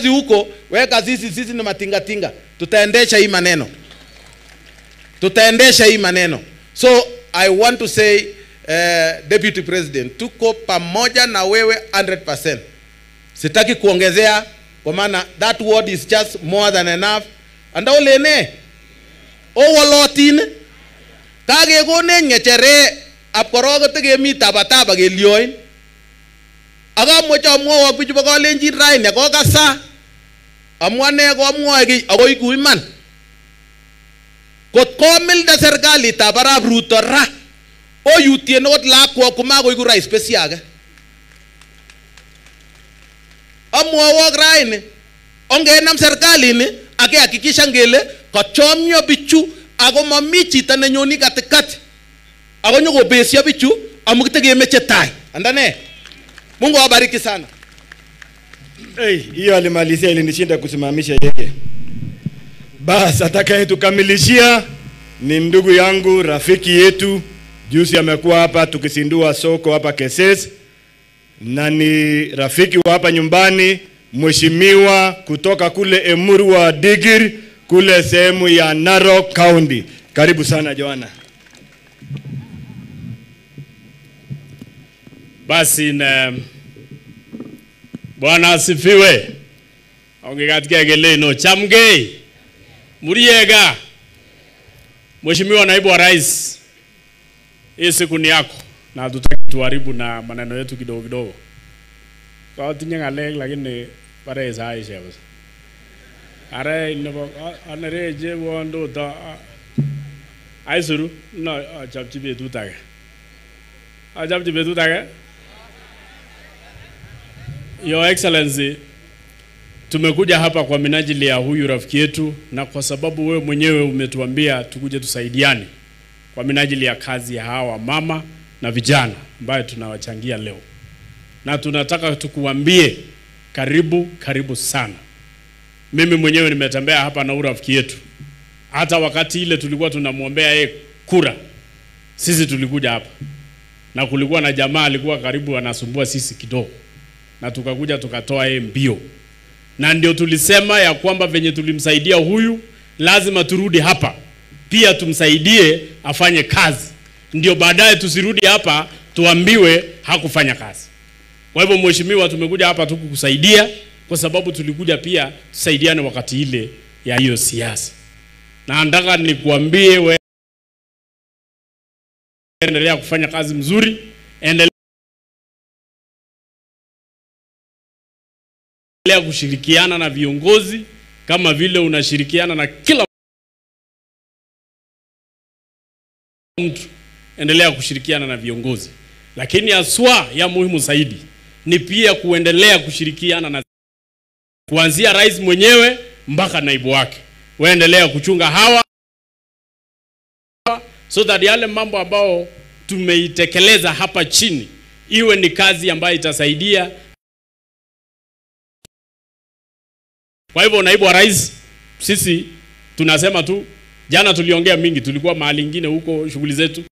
kazi huko, weka sisi ni matinga. Tutaendesha hii maneno. So I want to say, Deputy President, tuko pamoja na wewe 100%. Sitaki kuongezea kwa maana that word is just more than enough. Anda olene walotin kage gone ngechere apkorogo tege mi tabataba ge lioin aga mocha mwo bichu ba lenji rai ne ko kasa amwane ko mwo gi agoi kuiman kot komil da serikali tabara Ruto ra o yutien ot la ko kuma go igu rai special amwo wog rai ne onge nam serikali ni ake hakikisha ngele kachomyo bichu ago mami chita ne nyoni katikati ago nyogo besia bichu amukitege meche tai andane. Mungu awabariki sana. Hiyo alimalizia ilinishinda kusimamisha yeye. Basi atakayetukamilishia ni ndugu yangu, rafiki yetu. Juzi amekuwa hapa tukisindua soko hapa Keses, na ni rafiki wa hapa nyumbani, mheshimiwa kutoka kule Emuru wa Digir, kule sehemu ya Narok County. Karibu sana Joana. Basi na Bwana asifiwe. Ongegatika geleno chamge muriega. Mheshimiwa naibu wa rais, hii siku ni yako na tutaki tuharibu na maneno yetu kidogo. Kwa tinyanga leg lakini pare sai shebas. Are nebo anareje wondo ta aisuru no chapchibe tutage. Chapchibe tutage. Your Excellency, tumekuja hapa kwa minajili ya huyu rafiki yetu, na kwa sababu wewe mwenyewe umetuambia tukuje tusaidiane kwa minajili ya kazi ya hawa mama na vijana ambayo tunawachangia leo. Na tunataka tukuambie karibu sana. Mimi mwenyewe nimetembea hapa na huyu rafiki yetu. Hata wakati ile tulikuwa tunamwombea yeye kura, sisi tulikuja hapa. Na kulikuwa na jamaa alikuwa karibu anasumbua sisi kidogo. Na tukakuja tukatoa yeye mbio. Na ndio tulisema ya kwamba venye tulimsaidia huyu, lazima turudi hapa pia tumsaidie afanye kazi. Ndio baadaye tusirudi hapa tuambiwe hakufanya kazi. Kwa hivyo mheshimiwa, tumekuja hapa tu kukusaidia kwa sababu tulikuja pia tusaidiane wakati ile ya hiyo siasa. Na nataka nikuambie wewe, endelea kufanya kazi mzuri, endelea kushirikiana na viongozi kama vile unashirikiana na kila mtu. Endelea kushirikiana na viongozi, lakini aswa ya muhimu zaidi ni pia kuendelea kushirikiana na kuanzia rais mwenyewe mpaka naibu wake. Waendelea kuchunga hawa so that yale mambo ambao tumeitekeleza hapa chini iwe ni kazi ambayo itasaidia. Kwa hivyo naibu wa rais, sisi tunasema tu, jana tuliongea mingi, tulikuwa mahali ingine huko shughuli zetu.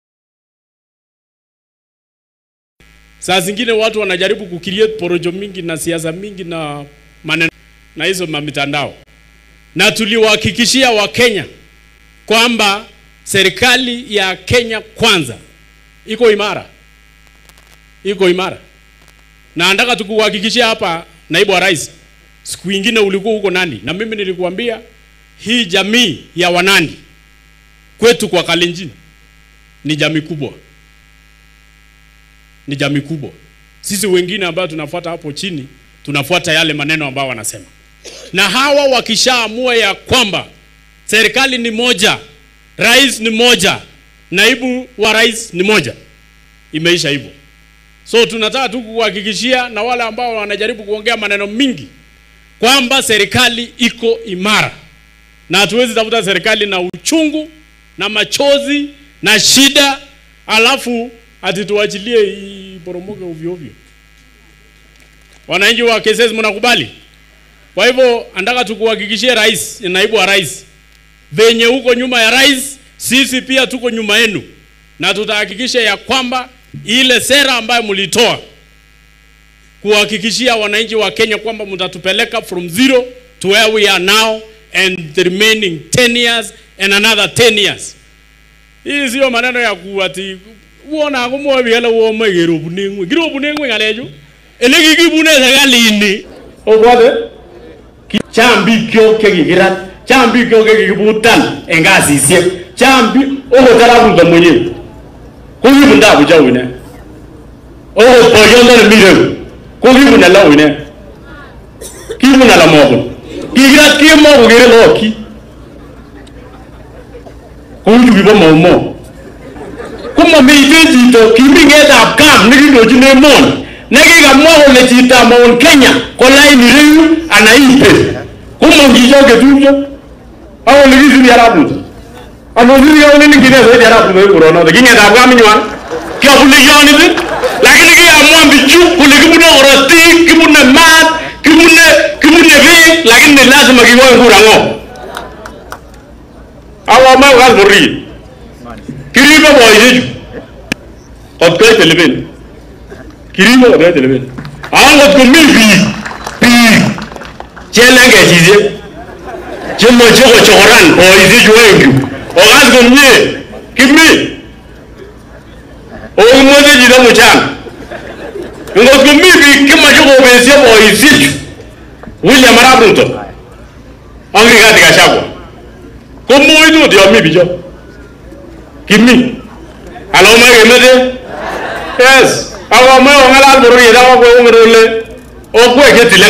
Saa zingine watu wanajaribu kucreate porojo mingi na siasa mingi na maneno na hizo mitandao. Na tuliwahakikishia Wakenya kwamba serikali ya Kenya kwanza iko imara. Iko imara. Na nataka tukuhakikishia hapa naibu wa rais, siku nyingine ulikuwa huko Nandi na mimi nilikuambia hii jamii ya Wanandi kwetu kwa Kalenjin ni jamii kubwa. Ni jamii kubwa. Sisi wengine ambao tunafuata hapo chini, tunafuata yale maneno ambao wanasema. Na hawa wakishaamua ya kwamba serikali ni moja, rais ni moja, naibu wa rais ni moja, imeisha hivyo. So tunataka tu kuhakikishia na wale ambao wanajaribu kuongea maneno mingi kwamba serikali iko imara. Na hatuwezi tafuta serikali na uchungu na machozi na shida alafu ati tuachilie iporomoke ovyo ovyo. Wananchi wa Keses mnakubali? Kwa hivyo nataka tukuhakikishie rais, naibu wa rais, venye huko nyuma ya rais, sisi pia tuko nyuma yenu. Na tutahakikisha ya kwamba ile sera ambayo mlitoa kuhakikishia wananchi wa Kenya kwamba mtatupeleka from zero to where we are now and the remaining 10 years and another 10 years. Hii sio maneno ya kuati uona ngumo biela wo magero bunengwe giro bunengwe ngalejo elegi gibune sagalini obwade chambi kyo kegirat chambi kyo kegibutan engasisiek chambi ogotarabundo mwenyewe kugibunda bujawine boyondo mire kugibuna lawine kibuna la mogo kigirat kimo gere loki kuju bibo momo kuma meiteji to kimingeta kam nigidoji ne mon negi ga mo le chita mon Kenya ko lai ni riu anaipe kuma ngijoge tujo awo le gizi ya rabu ano zuri ya ni ngine zo ya rabu no corona de ginya da ga minywan ke kule yoni de lakini ki amwa bichu kule kibuna orati kibuna mat kibuna ve lakini lazima kiwe ngurango awa ma gal buri kiriba boyeju otkai teleben kiriba otkai teleben angot ko milfi pi chelenge jize chemo choko choran boyeju wengu ogas ko nye kimi o moje jida muchan ngot ko milfi kima choko bese boyeju William Arap Ruto angri ga diga shagwa komo idu de omi bijo kimi alo ma gemede yes awa ma o ngala buru ida ko ngorole o ko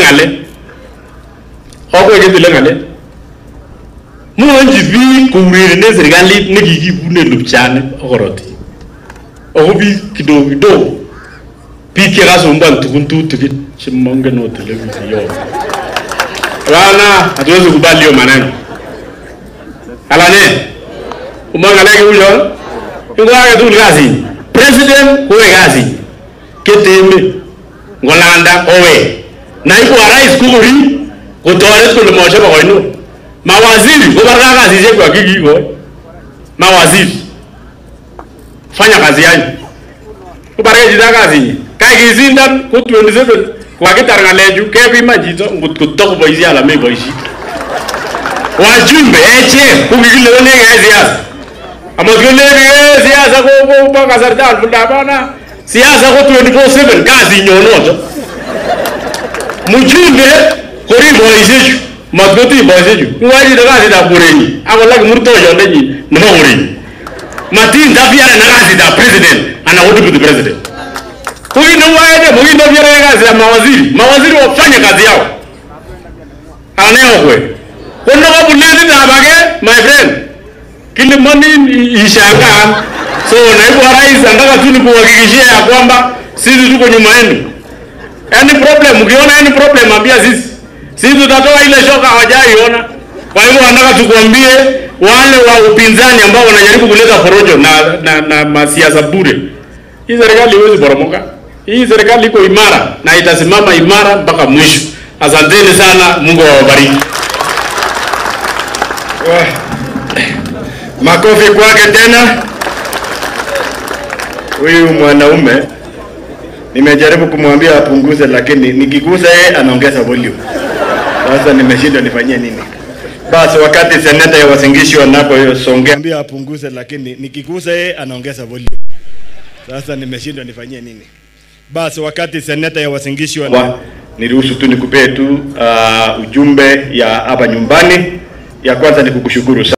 ejeti lengale mu onji bi ko urire ne serikali ne gigi bune lupchane ogoroti o bi kido bi kira so mban tukuntu tukit chimonge no television yo wana hatuwezi kubali hiyo maneno alane umanga leke ujo ingwaga tu gazi president ko gazi keteme ngolanda owe na iko rais kuguri ko tore ko le moje ba hoino mawaziri ko baraka gazi je kwa gigi go mawaziri fanya kazi yanyu ko baraka jida gazi kai gizinda ko 27 kwa kitaranga leju kebi majito ngutko boizi ala me boizi wajumbe eche kugile ne siasa amagile siasa ko baka sardan fundabana siasa ko 24/7 kazi nyonoto mujumbe kori boizi magoti boizi ngwaji da kazi da bureni agola murto yonde ni nimo bureni matin da biara na kazi da president ana wudu the president kuino waede mugindo biara kazi ya mawaziri wafanye kazi yao aneo kwe kono ko buleni na bage my friend kilimani ishanga so naibu rais anataka tu kuhakikishia ya kwamba sisi tuko nyuma yenu any problem ukiona any problem ambia sisi tutatoa ile shoka hawajaiona kwa hivyo anataka tukuambie wale wa upinzani ambao wanajaribu kuleta porojo na masiasa bure hii serikali haiwezi boromoka hii serikali iko imara na itasimama imara mpaka mwisho asanteni sana Mungu awabariki makofi kwake tena. Huyu mwanaume nimejaribu kumwambia apunguze lakini nikigusa yeye anaongeza volume. Sasa nimeshindwa nifanyie nini? Basi wakati seneta ya Wasingishu anaposongea ambia apunguze lakini nikigusa yeye anaongeza volume. Sasa nimeshindwa nifanyie nini? Basi wakati seneta ya Wasingishu niruhusu tu nikupee tu ujumbe ya hapa nyumbani. Ya kwanza ni kukushukuru sana.